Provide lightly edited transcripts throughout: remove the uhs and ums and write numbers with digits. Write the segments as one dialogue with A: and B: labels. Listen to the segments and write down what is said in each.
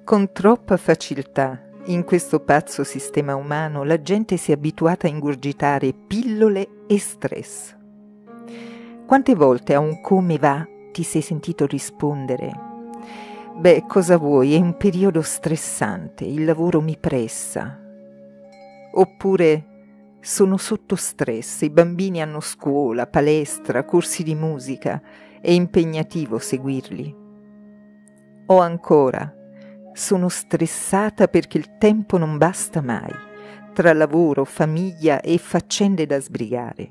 A: Con troppa facilità, in questo pazzo sistema umano, la gente si è abituata a ingurgitare pillole e stress. Quante volte a un come va ti sei sentito rispondere: beh, cosa vuoi, è un periodo stressante, il lavoro mi pressa. Oppure: sono sotto stress, i bambini hanno scuola, palestra, corsi di musica, è impegnativo seguirli. O ancora: sono stressata perché il tempo non basta mai, tra lavoro, famiglia e faccende da sbrigare.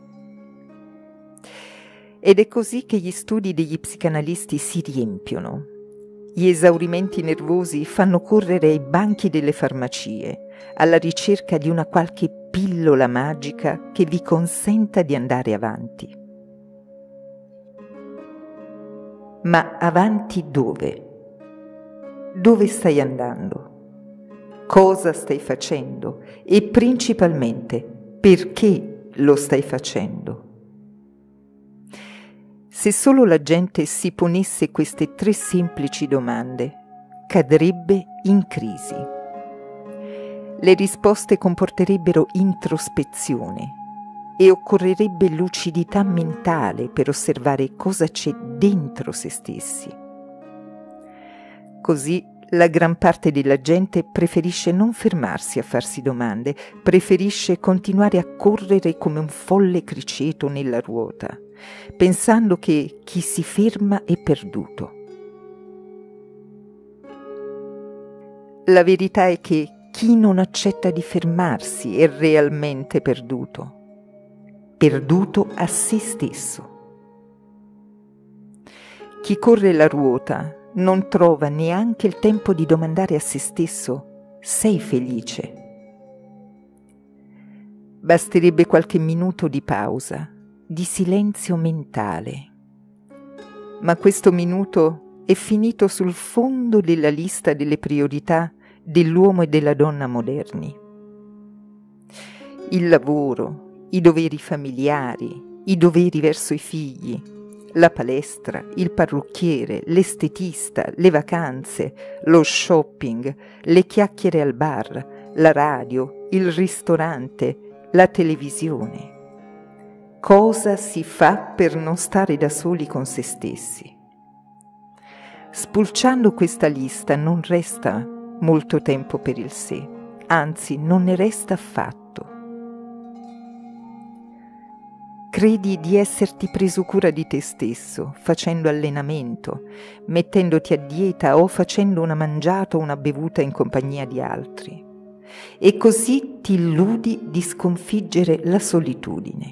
A: Ed è così che gli studi degli psicanalisti si riempiono. Gli esaurimenti nervosi fanno correre ai banchi delle farmacie, alla ricerca di una qualche pillola magica che vi consenta di andare avanti. Ma avanti dove? Dove stai andando? Cosa stai facendo? E principalmente, perché lo stai facendo? Se solo la gente si ponesse queste 3 semplici domande, cadrebbe in crisi. Le risposte comporterebbero introspezione e occorrerebbe lucidità mentale per osservare cosa c'è dentro se stessi. Così la gran parte della gente preferisce non fermarsi a farsi domande, preferisce continuare a correre come un folle criceto nella ruota, pensando che chi si ferma è perduto. La verità è che chi non accetta di fermarsi è realmente perduto a se stesso. Chi corre la ruota non trova neanche il tempo di domandare a se stesso: sei felice? Basterebbe qualche minuto di pausa, di silenzio mentale. Ma questo minuto è finito sul fondo della lista delle priorità dell'uomo e della donna moderni. Il lavoro, i doveri familiari, i doveri verso i figli, la palestra, il parrucchiere, l'estetista, le vacanze, lo shopping, le chiacchiere al bar, la radio, il ristorante, la televisione. Cosa si fa per non stare da soli con se stessi? Spulciando questa lista non resta molto tempo per il sé, anzi non ne resta affatto. Credi di esserti preso cura di te stesso, facendo allenamento, mettendoti a dieta o facendo una mangiata o una bevuta in compagnia di altri. E così ti illudi di sconfiggere la solitudine.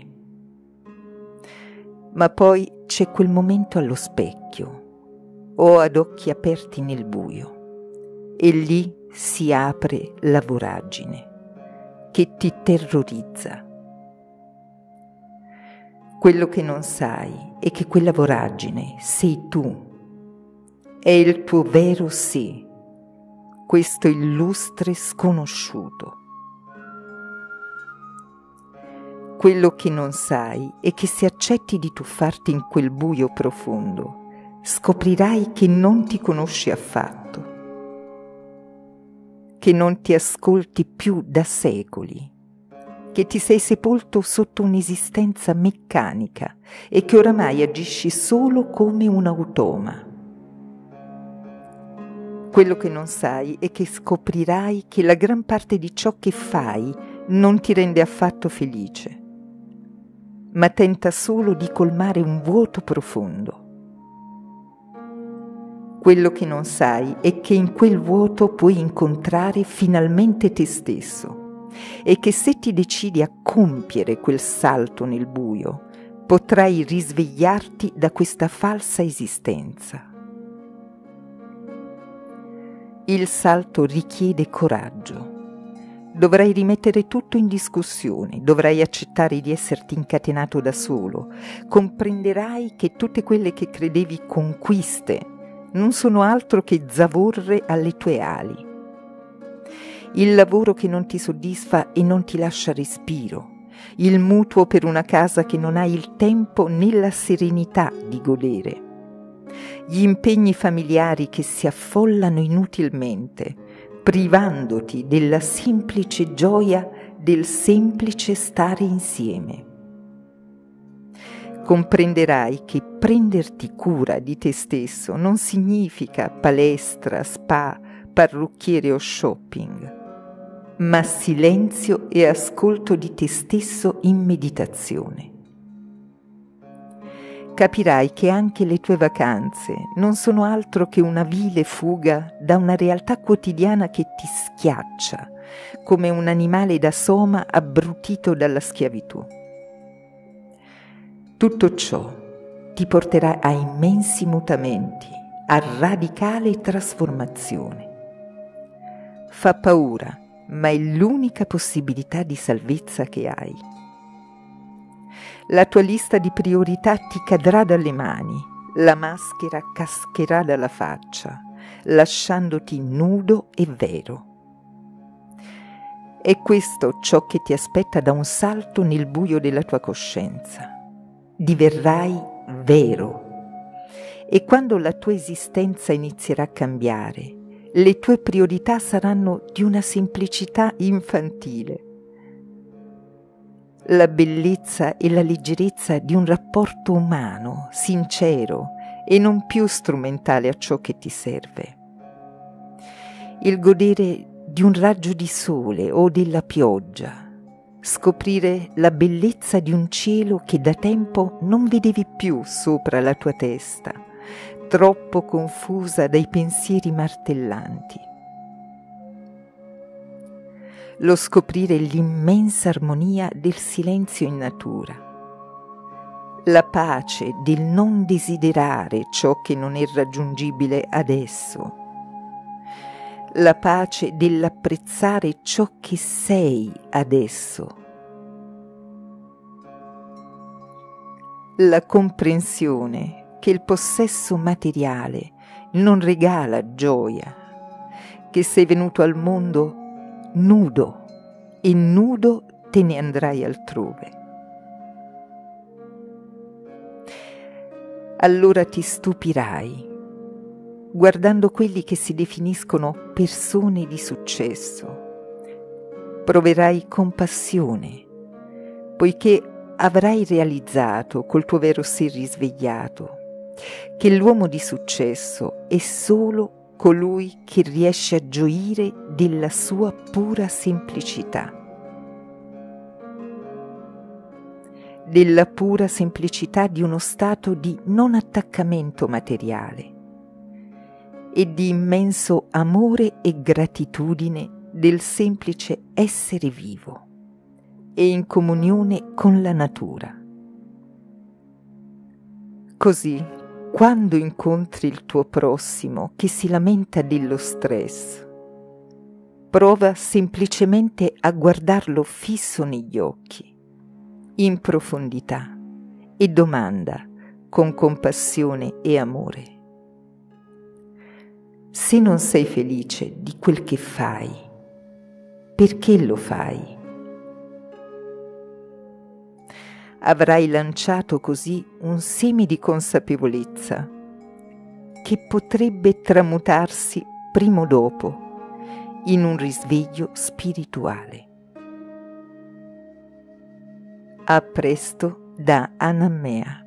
A: Ma poi c'è quel momento allo specchio o ad occhi aperti nel buio e lì si apre la voragine che ti terrorizza. Quello che non sai è che quella voragine sei tu, è il tuo vero sé, questo illustre sconosciuto. Quello che non sai è che se accetti di tuffarti in quel buio profondo, scoprirai che non ti conosci affatto, che non ti ascolti più da secoli, che ti sei sepolto sotto un'esistenza meccanica e che oramai agisci solo come un automa. Quello che non sai è che scoprirai che la gran parte di ciò che fai non ti rende affatto felice, ma tenta solo di colmare un vuoto profondo. Quello che non sai è che in quel vuoto puoi incontrare finalmente te stesso e che se ti decidi a compiere quel salto nel buio, potrai risvegliarti da questa falsa esistenza. Il salto richiede coraggio. Dovrai rimettere tutto in discussione, dovrai accettare di esserti incatenato da solo, comprenderai che tutte quelle che credevi conquiste non sono altro che zavorre alle tue ali. Il lavoro che non ti soddisfa e non ti lascia respiro, il mutuo per una casa che non hai il tempo né la serenità di godere, gli impegni familiari che si affollano inutilmente, privandoti della semplice gioia del semplice stare insieme. Comprenderai che prenderti cura di te stesso non significa palestra, spa, parrucchiere o shopping, ma silenzio e ascolto di te stesso in meditazione. Capirai che anche le tue vacanze non sono altro che una vile fuga da una realtà quotidiana che ti schiaccia, come un animale da soma abbrutito dalla schiavitù. Tutto ciò ti porterà a immensi mutamenti, a radicale trasformazione. Fa paura, ma è l'unica possibilità di salvezza che hai. La tua lista di priorità ti cadrà dalle mani, la maschera cascherà dalla faccia, lasciandoti nudo e vero. È questo ciò che ti aspetta da un salto nel buio della tua coscienza. Diverrai vero. E quando la tua esistenza inizierà a cambiare, le tue priorità saranno di una semplicità infantile. La bellezza e la leggerezza di un rapporto umano, sincero e non più strumentale a ciò che ti serve. Il godere di un raggio di sole o della pioggia, scoprire la bellezza di un cielo che da tempo non vedevi più sopra la tua testa, troppo confusa dai pensieri martellanti. Lo scoprire l'immensa armonia del silenzio in natura, la pace del non desiderare ciò che non è raggiungibile adesso, la pace dell'apprezzare ciò che sei adesso, la comprensione che il possesso materiale non regala gioia, che sei venuto al mondo nudo e nudo te ne andrai altrove. Allora ti stupirai guardando quelli che si definiscono persone di successo. Proverai compassione, poiché avrai realizzato col tuo vero sé risvegliato che l'uomo di successo è solo colui che riesce a gioire della sua pura semplicità, della pura semplicità di uno stato di non attaccamento materiale e di immenso amore e gratitudine del semplice essere vivo e in comunione con la natura. Così, quando incontri il tuo prossimo che si lamenta dello stress, prova semplicemente a guardarlo fisso negli occhi, in profondità, e domanda con compassione e amore: se non sei felice di quel che fai, perché lo fai? Avrai lanciato così un seme di consapevolezza che potrebbe tramutarsi prima o dopo in un risveglio spirituale. A presto da Anna Mea.